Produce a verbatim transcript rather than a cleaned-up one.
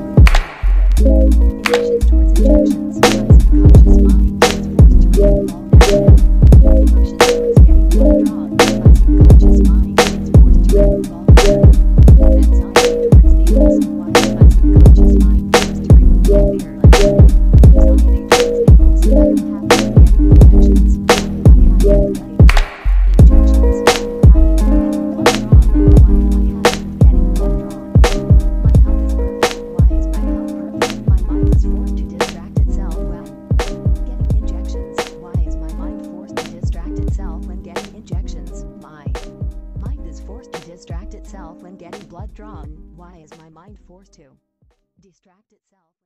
Emotions towards injections. My subconscious mind is forced to remove all negative emotions towards getting blood drawn. My subconscious mind is forced to remove all negative anxiety towards needles. Why is my subconscious mind forced to remove all fear? Anxiety towards needles. I am happy with getting injections. Why am I happy with getting injections? I am happy with getting blood drawn. Why am I happy with getting blood drawn? My health is perfect. Why is my health perfect? My mind is forced to distract itself when getting injections. Why is my mind forced to distract itself when getting injections? My mind is forced to distract itself when getting blood drawn. Why is my mind forced to distract itself?